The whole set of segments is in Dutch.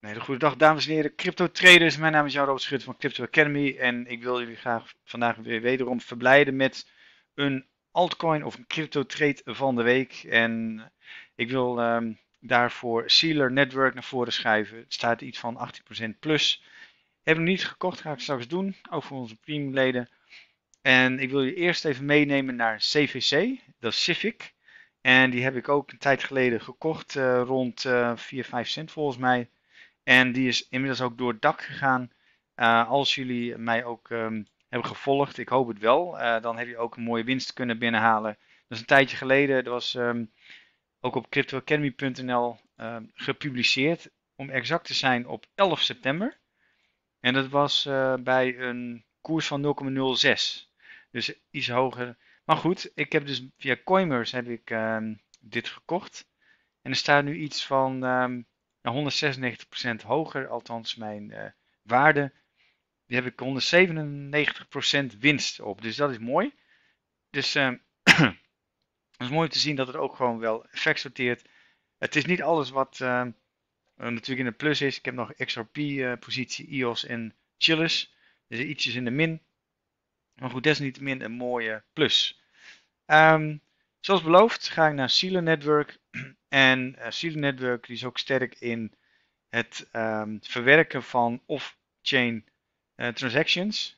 Een hele goede dag, dames en heren, crypto traders. Mijn naam is Jan Robert Schut van Crypto Academy en ik wil jullie graag vandaag weer wederom verblijden met een altcoin of een crypto trade van de week. En ik wil daarvoor Sealer Network naar voren schuiven. Het staat iets van 18% plus. Heb ik nog niet gekocht, ga ik straks doen, ook voor onze premiumleden. En ik wil je eerst even meenemen naar CVC, dat is Civic. En die heb ik ook een tijd geleden gekocht, rond 4, 5 cent volgens mij. En die is inmiddels ook door het dak gegaan. Als jullie mij ook hebben gevolgd, ik hoop het wel, dan heb je ook een mooie winst kunnen binnenhalen. Dat is een tijdje geleden, dat was ook op cryptoacademy.nl gepubliceerd, om exact te zijn op 11 september. En dat was bij een koers van 0,06. Dus iets hoger. Maar goed, ik heb dus via Coinbase heb ik dit gekocht. En er staat nu iets van 196% hoger, althans mijn waarde. Die heb ik 197% winst op, dus dat is mooi. Dus het is mooi om te zien dat het ook gewoon wel effect sorteert. Het is niet alles wat natuurlijk in de plus is. Ik heb nog XRP-positie, EOS en Chillis. Dus ietsjes in de min. Maar goed, desalniettemin een mooie plus. Zoals beloofd ga ik naar Sealer Network. En Sealer Network die is ook sterk in het verwerken van off-chain transactions.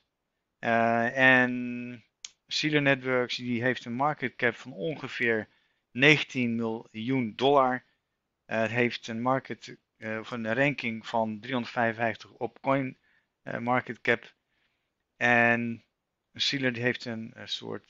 En Sealer Networks die heeft een market cap van ongeveer 19 miljoen dollar. Het heeft een of een ranking van 355 op Coin Market Cap. En Sealer die heeft een soort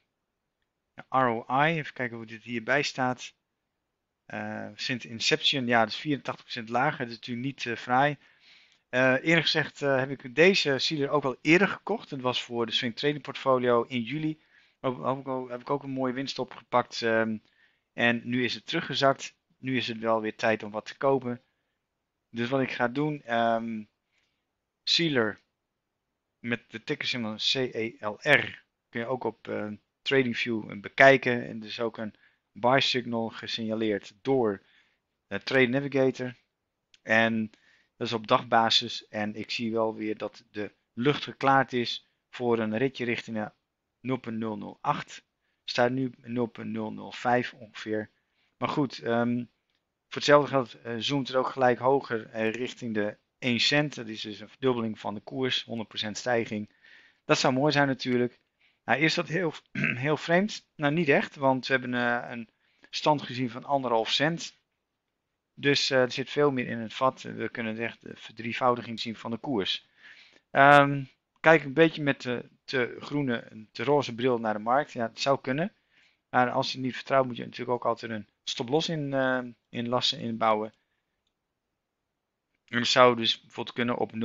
ROI. Even kijken hoe dit hierbij staat. Sinds Inception, ja, dat is 84% lager. Dat is natuurlijk niet fraai. Eerlijk gezegd heb ik deze Sealer ook al eerder gekocht. Dat was voor de swing trading portfolio in juli. Heb ik ook een mooie winst opgepakt. En nu is het teruggezakt. Nu is het wel weer tijd om wat te kopen. Dus wat ik ga doen, Sealer met de tickersymbol CELR kun je ook op TradingView bekijken. En er is ook een buy signal gesignaleerd door Trade Navigator. En dat is op dagbasis. En ik zie wel weer dat de lucht geklaard is voor een ritje richting 0.008. Staat nu 0.005 ongeveer. Maar goed, voor hetzelfde geld zoomt het ook gelijk hoger richting de 1 cent. Dat is dus een verdubbeling van de koers, 100% stijging. Dat zou mooi zijn natuurlijk. Nou, is dat heel, heel vreemd? Nou, niet echt, want we hebben een stand gezien van 1,5 cent. Dus er zit veel meer in het vat. We kunnen echt de verdrievoudiging zien van de koers. Kijk een beetje met de groene, de roze bril naar de markt. Ja, dat zou kunnen. Maar als je het niet vertrouwt, moet je natuurlijk ook altijd een stop-loss inbouwen. En dat zou dus bijvoorbeeld kunnen op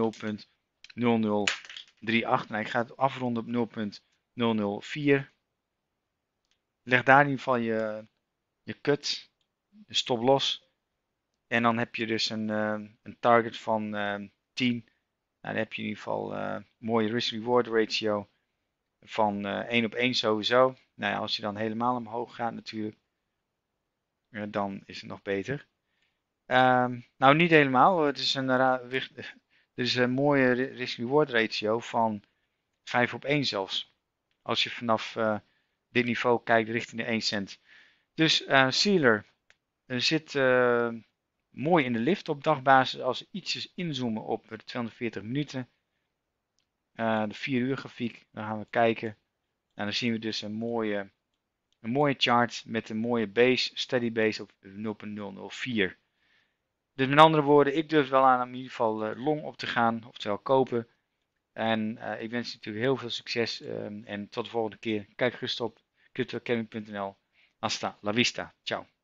0.0038. Nou, ik ga het afronden op 0.004. Leg daar in ieder geval je cut, de stop-loss. En dan heb je dus een target van 10. Nou, dan heb je in ieder geval een mooie risk-reward ratio van 1 op 1 sowieso. Nou ja, als je dan helemaal omhoog gaat natuurlijk, dan is het nog beter. Nou, niet helemaal. Het is een mooie risk-reward ratio van 5 op 1 zelfs. Als je vanaf dit niveau kijkt richting de 1 cent. Dus Sealer zit mooi in de lift op dagbasis. Als we ietsjes inzoomen op de 240 minuten. De 4 uur grafiek. Dan gaan we kijken. En dan zien we dus een mooie chart met een mooie base, steady base op 0.004. Dus met andere woorden, ik durf wel aan om in ieder geval long op te gaan, oftewel kopen. En ik wens je natuurlijk heel veel succes en tot de volgende keer. Kijk gerust op cryptoacademy.nl. Hasta la vista. Ciao.